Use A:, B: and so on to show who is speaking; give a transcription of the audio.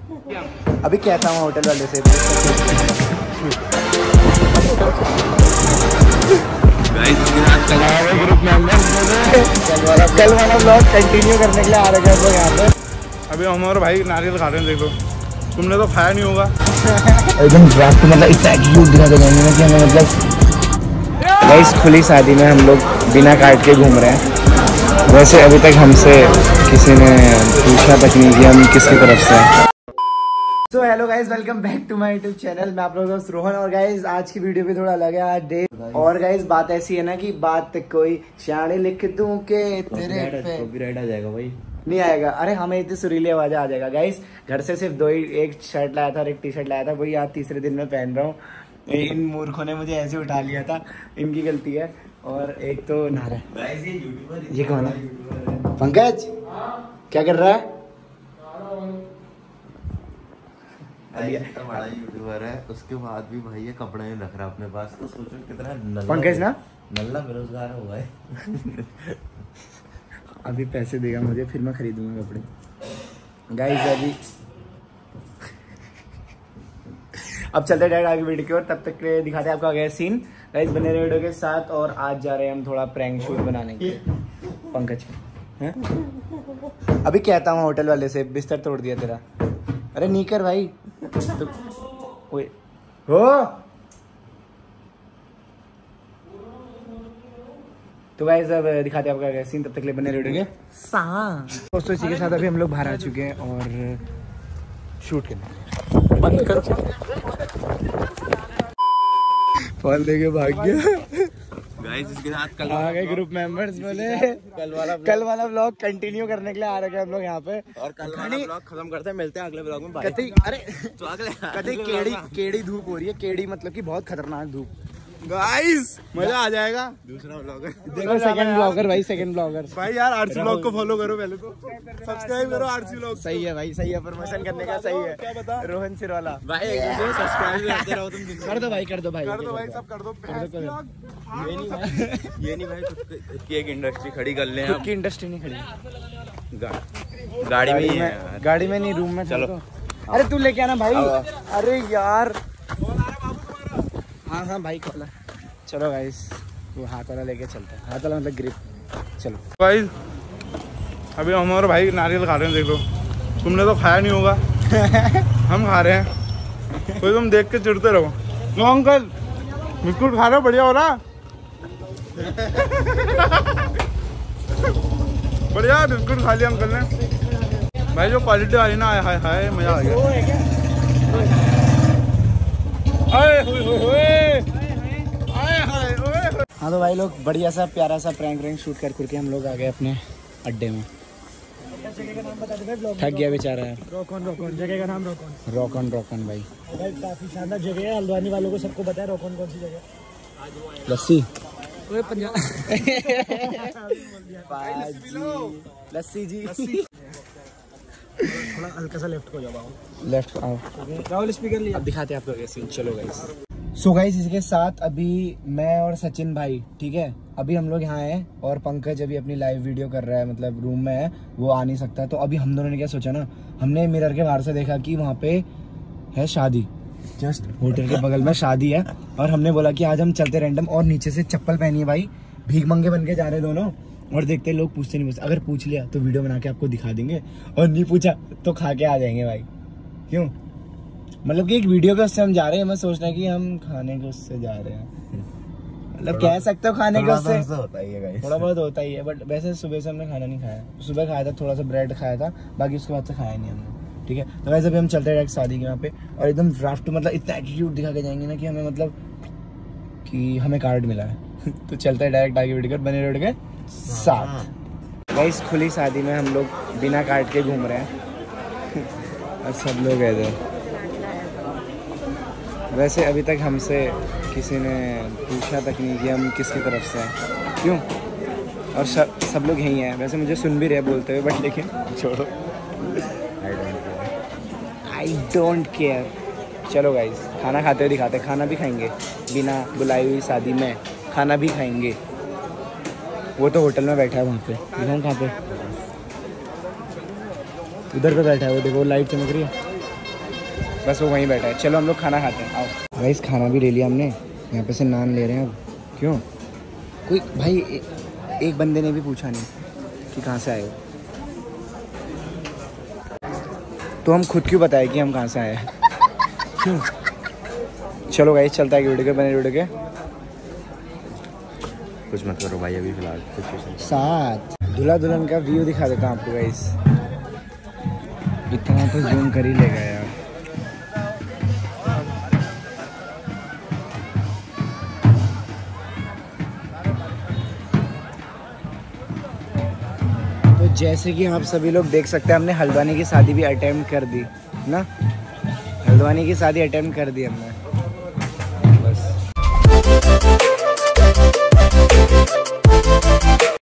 A: अभी कहता हूँ होटल वाले से ग्रुप मेंबर्स कल वाला ब्लॉग कंटिन्यू करने के लिए आ रहे हैं यहाँ पे।
B: अभी हम और भाई नारियल खा रहे हैं, देख लो। तुमने तो खाया नहीं होगा।
A: एकदम ड्राफ्ट मतलब इतना एटीट्यूड दिखाते जाएंगे ना कि हमें मतलब गाइस खुली शादी में हम लोग बिना काट के घूम रहे हैं। वैसे अभी तक हमसे किसी ने पूछा तक नहीं कि हम किसकी तरफ से हैं। So hello guys, welcome back to my YouTube channel. मैं आप लोगों का दोस्त रोहन। और गाइस आज की वीडियो भी थोड़ा अलग है आज डे। और गाइस बात ऐसी है ना कि बात कोई शाने लिख दूं के तेरे पे कॉपीराइट आ जाएगा भाई। नहीं आएगा, अरे हमें इतनी सुरीली आवाज आ जाएगा। गाइस घर से सिर्फ एक शर्ट लाया था और एक टी शर्ट लाया था, वही आज तीसरे दिन में पहन रहा हूँ। इन मूर्खों ने मुझे ऐसे उठा लिया था, इनकी गलती है। और एक तो नारा, ये कौन है? पंकज क्या कर रहा है?
C: बड़ा यूट्यूबर है, उसके बाद भी भाई ये कपड़े नहीं रख रहा अपने पास, तो सोचो कितना
A: पंकज ना
C: नल्ला बेरोजगार हुआ है।
A: अभी पैसे देगा मुझे, फिर मैं खरीदूंगा कपड़े। गाइस अभी अब चलते हैं डायरेक्ट आगे वीडियो की ओर। तब तक के दिखाते हैं आपको आगे सीन। गाइस बने रहे वीडियो के साथ। और आज जा रहे हैं हम थोड़ा प्रैंक शूट बनाने के लिए पंकज हैं। अभी कहता हूँ होटल वाले से, बिस्तर तोड़ दिया तेरा। अरे नहीं कर भाई तो ओए हो। तो गाइस अब दिखाते हैं आपका क्या सीन। तब तक के लिए बने रहोगे दोस्तों। इसी के साथ अभी हम लोग बाहर आ चुके हैं और शूट करना बंद करो। फोन देके भाग गया।
C: गाइस इसके साथ कल
A: आ गए ग्रुप मेंबर्स बोले कल वाला ब्लॉग कंटिन्यू करने के लिए आ रहे हैं हम लोग यहाँ पे।
C: और कल वाला ब्लॉग खत्म करते हैं, मिलते हैं अगले ब्लॉग में।
A: कतई अरे
C: तो अगले
A: कतई केड़ी धूप हो रही है। केड़ी मतलब कि बहुत खतरनाक धूप।
B: गाइस मजा आ जाएगा।
C: दूसरा ब्लॉग है,
A: देखो सेकंड ब्लॉगर भाई, सेकंड ब्लॉगर
B: भाई यार आरसी ब्लॉग को फॉलो करो, पहले तो सब्सक्राइब करो आरसी ब्लॉग।
A: सही है भाई, सही है। प्रमोशन करने का सही है।
B: क्या बता
A: रोहन सिरवाला
C: भाई एक दूसरे को सब्सक्राइब करते रहो तुम।
A: कर दो भाई, कर दो भाई,
B: कर दो भाई, सब कर दो।
C: ये नहीं भाई, खुद की एक इंडस्ट्री खड़ी कर ले।
A: खुद की इंडस्ट्री नहीं खड़ी,
C: गाड़ी में ही है।
A: गाड़ी में नहीं, रूम में। चलो अरे तू लेके आना भाई। अरे यार हाँ भाई खोला। चलो गाइस वो हाथ वाला लेके चलते हैं। हाथ वाला मतलब ग्रिप। चलो
B: गाइस अभी हम और भाई नारियल खा रहे हैं, देख लो। तुमने तो खाया नहीं होगा। हम खा रहे हैं, कोई तुम देख के चिढ़ते रहो। लो अंकल बिस्कुट खा रहे हो, बढ़िया हो रहा। बढ़िया बिस्कुट खा लिया अंकल ने। भाई जो क्वालिटी आई ना, हाय हाय मजा आ गया।
A: हाँ तो भाई लोग बढ़िया सा प्यारा सा प्रैंक शूट करके हम लोग आ गए अपने अड्डे में। थक गया बेचारा यार।
D: रोकन जगह का नाम
A: रोकन भाई
D: काफी शानदार जगह है। हल्द्वानी वालों को सबको पता है रोकन कौन सी जगह।
A: लस्सी
D: पंजाब
A: लस्सी जी।
D: थोड़ा हल्का सा लेफ्ट को जाओ,
A: लेफ्ट आओ।
D: राहुल स्पीकर लिया।
A: अब दिखाते हैं आपको कैसे। चलो गाइस। सो गाइस इसके साथ अभी मैं और सचिन भाई, ठीक है, अभी हम लोग यहाँ हैं। और पंकज अभी अपनी लाइव वीडियो कर रहा है, मतलब रूम में है, वो आ नहीं सकता। तो अभी हम दोनों ने क्या सोचा ना, हमने मिरर के बाहर से देखा कि वहाँ पे है शादी, जस्ट होटल के बगल में शादी है। और हमने बोला कि आज हम चलते रैंडम। और नीचे से चप्पल पहनी है भाई, भीख मंगे बन के जा रहे दोनों। और देखते लोग पूछते नहीं पूछते। अगर पूछ लिया तो वीडियो बना के आपको दिखा देंगे, और नहीं पूछा तो खा के आ जाएंगे भाई। क्यों मतलब कि एक वीडियो के उससे हम जा रहे हैं। मैं सोच रहा है कि हम खाने के उससे जा रहे हैं, मतलब कह सकते हो खाने के उससे
C: होता ही है,
A: थोड़ा बहुत होता ही है। बट वैसे सुबह से हमने खाना नहीं खाया। सुबह खाया था, थोड़ा सा ब्रेड खाया था, बाकी उसके बाद से खाया नहीं हमने, ठीक है। तो वैसे भी हम चलते डायरेक्ट शादी के वहाँ पे। और एकदम ड्राफ्ट मतलब इतना एटीट्यूड दिखा के जाएंगे ना कि हमें मतलब कि हमें कार्ड मिला है। तो चलते हैं डायरेक्ट आगे वीडियो बने रोड के साथ। गाइस खुली शादी में हम लोग बिना कार्ड के घूम रहे हैं। और सब लोग गए थे। वैसे अभी तक हमसे किसी ने पूछा तक नहीं कि हम किसकी तरफ से हैं। क्यों और सब लोग यहीं हैं। वैसे मुझे सुन भी रहे बोलते हुए, बट लेकिन छोड़ो, आई डोंट केयर। चलो गाइस खाना खाते हुए दिखाते। खाना भी खाएंगे, बिना बुलाई हुई शादी में खाना भी खाएंगे। वो तो होटल में बैठा है वहाँ पे। दिखाऊँ कहाँ पे? उधर पे बैठा है वो, देखो लाइट चमक रही है। बस वो वहीं बैठा है। चलो हम लोग खाना खाते हैं, आओ। गाइस खाना भी ले लिया हमने, यहाँ पे से नान ले रहे हैं अब। क्यों कोई भाई एक बंदे ने भी पूछा नहीं कि कहाँ से आए हो, तो हम खुद क्यों बताए कि हम कहाँ से आए हैं। क्यों? चलो गाइस चलता है वीडियो के, बने वीडियो के
C: कुछ मत करो भाई अभी फिलहाल
A: साथ। दूल्हा दुल्हन का व्यू दिखा देता हूँ आपको गाइस, इतना तो जूम कर ही लेगा यार। तो जैसे कि आप सभी लोग देख सकते हैं हमने हल्द्वानी की शादी भी अटेम्प्ट कर दी ना, हल्द्वानी की शादी अटेम्प्ट कर दी हमने।